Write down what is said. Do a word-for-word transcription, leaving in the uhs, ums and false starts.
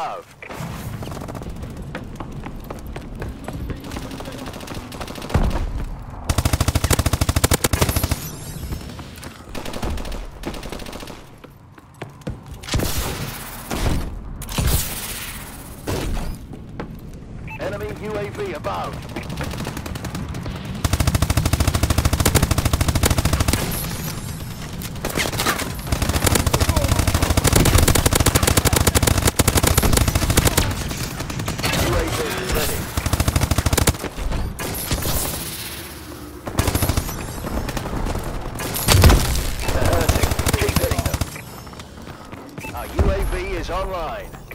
above. Enemy U A V above. U A V ready. They're hurting. Keep hitting them. Our U A V is online.